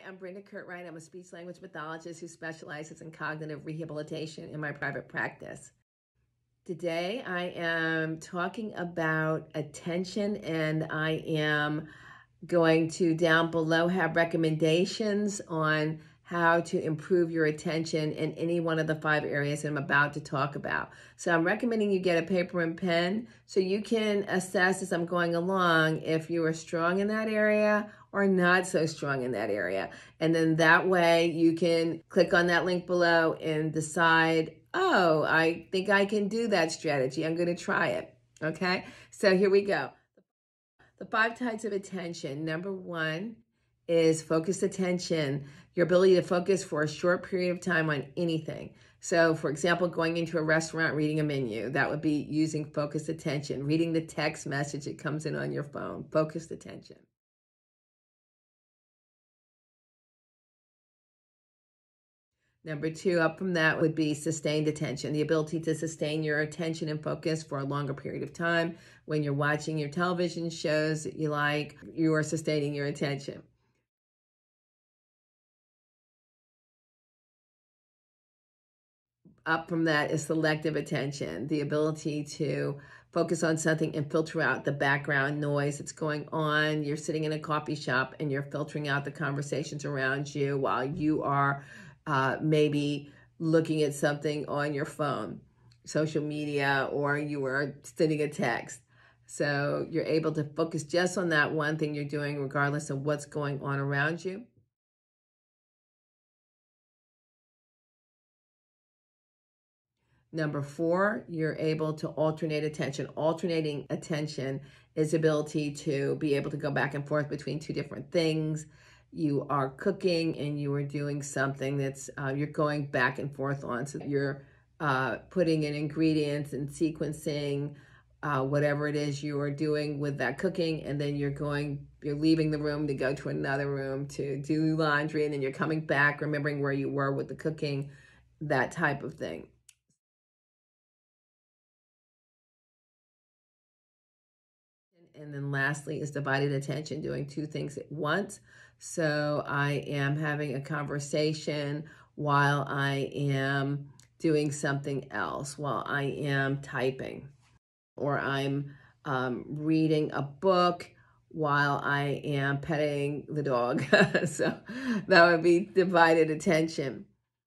I'm Brenda Curtright. I'm a speech language pathologist who specializes in cognitive rehabilitation in my private practice. Today I am talking about attention, and I am going to down below have recommendations on how to improve your attention in any one of the 5 areas I'm about to talk about. So I'm recommending you get a paper and pen so you can assess as I'm going along if you are strong in that area or not so strong in that area. And then that way you can click on that link below and decide, oh, I think I can do that strategy. I'm going to try it. Okay, so here we go. The 5 types of attention. Number 1 is focused attention, your ability to focus for a short period of time on anything. So, for example, going into a restaurant, reading a menu, that would be using focused attention. Reading the text message that comes in on your phone, focused attention. Number 2, up from that, would be sustained attention, the ability to sustain your attention and focus for a longer period of time. When you're watching your television shows that you like, you are sustaining your attention. Up from that is selective attention, the ability to focus on something and filter out the background noise that's going on. You're sitting in a coffee shop and you're filtering out the conversations around you while you are maybe looking at something on your phone, social media, or you are sending a text. So you're able to focus just on that one thing you're doing regardless of what's going on around you. Number 4, you're able to alternate attention. Alternating attention is the ability to be able to go back and forth between 2 different things. You are cooking and you are doing something that's you're going back and forth on. So you're putting in ingredients and sequencing whatever it is you are doing with that cooking, and then you're leaving the room to go to another room to do laundry, and then you're coming back, remembering where you were with the cooking, that type of thing. And then lastly is divided attention, doing 2 things at once. So I am having a conversation while I am doing something else, while I am typing, or I'm reading a book while I am petting the dog. So that would be divided attention.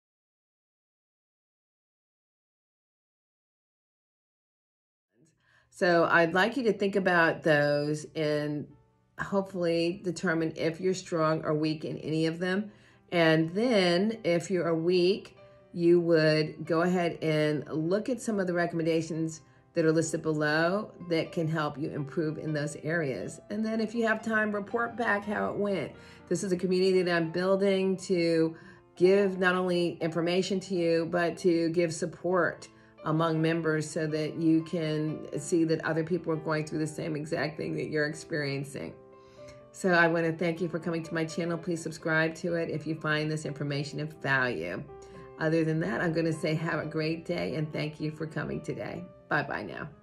So I'd like you to think about those and hopefully determine if you're strong or weak in any of them. And then if you are weak, you would go ahead and look at some of the recommendations that are listed below that can help you improve in those areas. And then if you have time, report back how it went. This is a community that I'm building to give not only information to you, but to give support among members so that you can see that other people are going through the same exact thing that you're experiencing. So I want to thank you for coming to my channel. Please subscribe to it if you find this information of value. Other than that, I'm going to say have a great day and thank you for coming today. Bye-bye now.